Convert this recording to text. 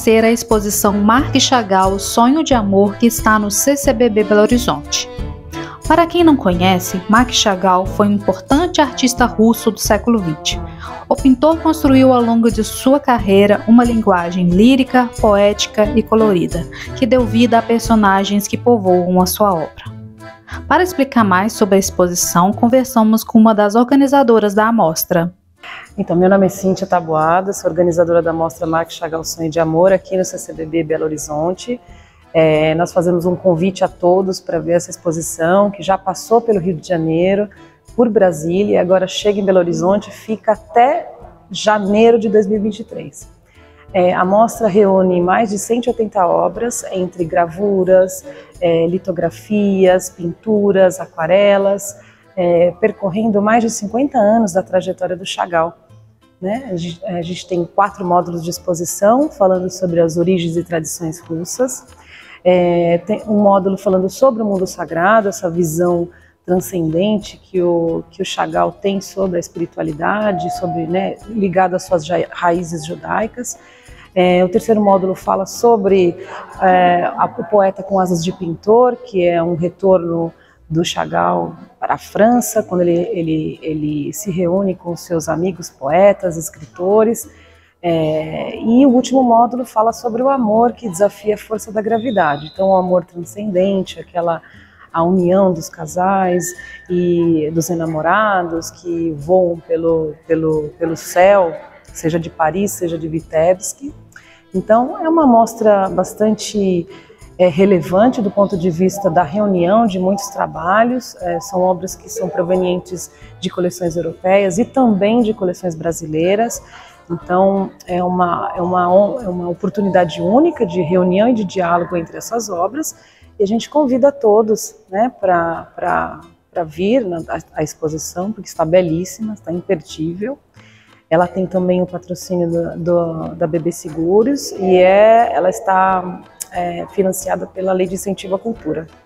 conhecer a exposição Marc Chagall Sonho de Amor, que está no CCBB Belo Horizonte. Para quem não conhece, Marc Chagall foi um importante artista russo do século XX. O pintor construiu ao longo de sua carreira uma linguagem lírica, poética e colorida, que deu vida a personagens que povoam a sua obra. Para explicar mais sobre a exposição, conversamos com uma das organizadoras da amostra. Então, meu nome é Cíntia Taboada, sou organizadora da mostra Marc Chagall Sonho de Amor aqui no CCBB Belo Horizonte. Nós fazemos um convite a todos para ver essa exposição, que já passou pelo Rio de Janeiro, por Brasília, e agora chega em Belo Horizonte e fica até janeiro de 2023. A mostra reúne mais de 180 obras, entre gravuras, litografias, pinturas, aquarelas, percorrendo mais de 50 anos da trajetória do Chagall. A gente tem 4 módulos de exposição, falando sobre as origens e tradições russas. Tem um módulo falando sobre o mundo sagrado, essa visão transcendente que o Chagall tem sobre a espiritualidade, ligado às suas raízes judaicas. O terceiro módulo fala sobre o poeta com asas de pintor, que é um retorno do Chagall para a França, quando ele se reúne com seus amigos poetas, escritores. E o último módulo fala sobre o amor que desafia a força da gravidade. Então, o amor transcendente, a união dos casais e dos enamorados que voam pelo céu, seja de Paris, seja de Vitebsk. Então, é uma mostra bastante relevante do ponto de vista da reunião de muitos trabalhos. São obras que são provenientes de coleções europeias e também de coleções brasileiras. Então, é uma oportunidade única de reunião e de diálogo entre essas obras, e a gente convida a todos para vir à exposição, porque está belíssima, está imperdível. Ela tem também o patrocínio da BB Seguros e ela está financiada pela Lei de Incentivo à Cultura.